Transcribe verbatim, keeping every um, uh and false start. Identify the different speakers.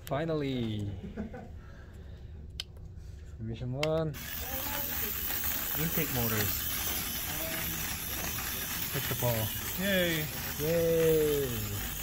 Speaker 1: Finally! Mission one. Intake motors. Hit the ball.
Speaker 2: Yay!
Speaker 1: Yay!